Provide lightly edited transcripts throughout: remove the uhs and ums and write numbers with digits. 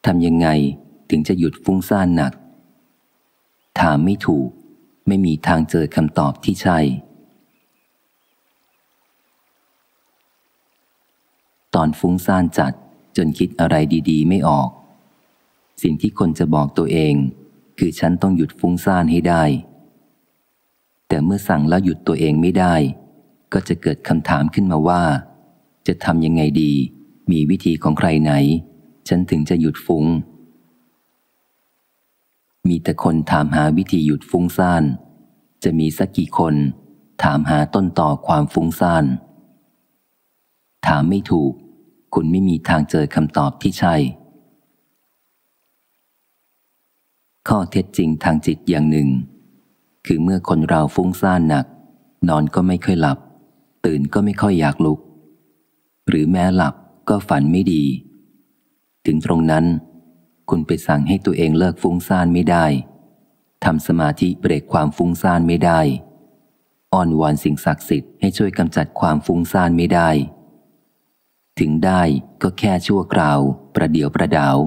ทำยังไงถึงจะหยุดฟุ้งซ่านหนักถามไม่ถูกไม่มีทางเจอคำตอบที่ใช่ตอนฟุ้งซ่านจัดจนคิดอะไรดีๆไม่ออกสิ่งที่คนจะบอกตัวเองคือฉันต้องหยุดฟุ้งซ่านให้ได้แต่เมื่อสั่งแล้วหยุดตัวเองไม่ได้ก็จะเกิดคำถามขึ้นมาว่าจะทำยังไงดีมีวิธีของใครไหนฉันถึงจะหยุดฟุ้งมีแต่คนถามหาวิธีหยุดฟุ้งซ่านจะมีสักกี่คนถามหาต้นต่อความฟุ้งซ่านถามไม่ถูกคุณไม่มีทางเจอคำตอบที่ใช่ข้อเท็จจริงทางจิตอย่างหนึ่งคือเมื่อคนเราฟุ้งซ่านหนักนอนก็ไม่ค่อยหลับตื่นก็ไม่ค่อยอยากลุกหรือแม้หลับก็ฝันไม่ดีถึงตรงนั้นคุณไปสั่งให้ตัวเองเลิกฟุ้งซ่านไม่ได้ทำสมาธิเบรกความฟุ้งซ่านไม่ได้อ้อนวอนสิ่งศักดิ์สิทธิ์ให้ช่วยกำจัดความฟุ้งซ่านไม่ได้ถึงได้ก็แค่ชั่วคราวประเดี๋ยวประดาว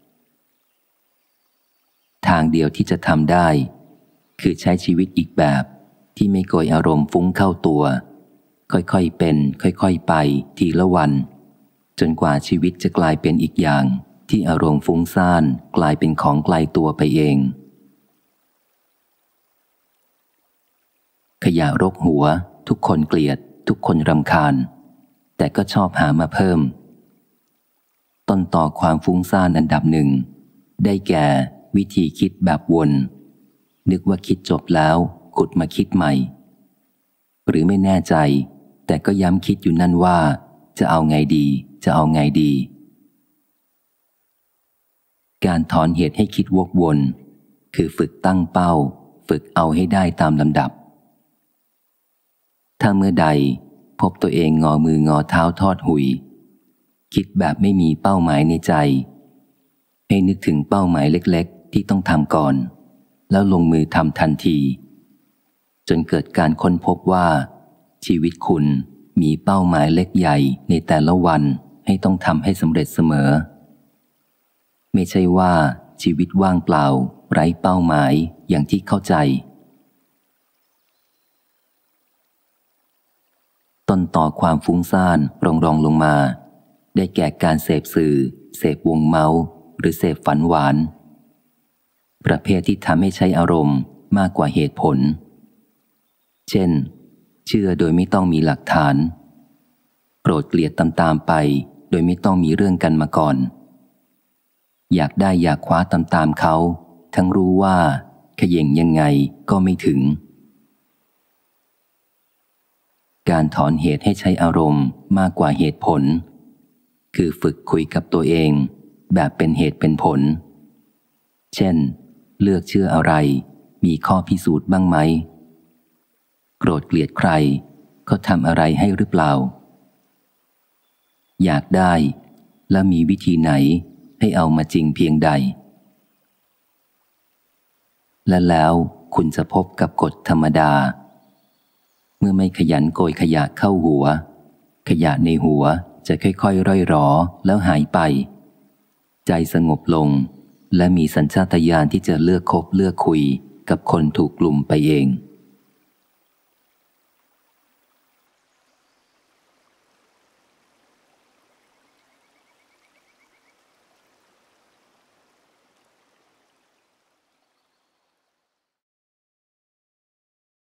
ทางเดียวที่จะทำได้คือใช้ชีวิตอีกแบบที่ไม่โกยอารมณ์ฟุ้งเข้าตัวค่อยๆเป็นค่อยๆไปทีละวันจนกว่าชีวิตจะกลายเป็นอีกอย่างที่อารมณ์ฟุ้งซ่านกลายเป็นของไกลตัวไปเองขยะรกหัวทุกคนเกลียดทุกคนรำคาญแต่ก็ชอบหามาเพิ่มต้นต่อความฟุ้งซ่านอันดับหนึ่งได้แก่วิธีคิดแบบวนนึกว่าคิดจบแล้วขุดมาคิดใหม่หรือไม่แน่ใจแต่ก็ย้ำคิดอยู่นั่นว่าจะเอาไงดีจะเอาไงดีการถอนเหตุให้คิดวกวนคือฝึกตั้งเป้าฝึกเอาให้ได้ตามลำดับถ้าเมื่อใดพบตัวเองงอมืองอเท้าทอดหุยคิดแบบไม่มีเป้าหมายในใจให้นึกถึงเป้าหมายเล็กๆที่ต้องทำก่อนแล้วลงมือทำทันทีจนเกิดการค้นพบว่าชีวิตคุณมีเป้าหมายเล็กใหญ่ในแต่ละวันให้ต้องทำให้สำเร็จเสมอไม่ใช่ว่าชีวิตว่างเปล่าไร้เป้าหมายอย่างที่เข้าใจต้นต่อความฟุ้งซ่านรองลงมาได้แก่การเสพสื่อเสพวงเมาหรือเสพฝันหวานประเภทที่ทำให้ใช้อารมณ์มากกว่าเหตุผลเช่นเชื่อโดยไม่ต้องมีหลักฐานโกรธเกลียดตามๆไปโดยไม่ต้องมีเรื่องกันมาก่อนอยากได้อยากคว้าตามเขาทั้งรู้ว่าเขย่งยังไงก็ไม่ถึงการถอนเหตุให้ใช้อารมณ์มากกว่าเหตุผลคือฝึกคุยกับตัวเองแบบเป็นเหตุเป็นผลเช่นเลือกเชื่ออะไรมีข้อพิสูจน์บ้างไหมโกรธเกลียดใครเขาทำอะไรให้หรือเปล่าอยากได้และมีวิธีไหนให้เอามาจริงเพียงใดและแล้วคุณจะพบกับกฎธรรมดาเมื่อไม่ขยันโกยขยะเข้าหัวขยะในหัวจะค่อยๆร่อยหรอแล้วหายไปใจสงบลงและมีสัญชาตญาณที่จะเลือกคบเลือกคุยกับคนถูกกลุ่มไปเอง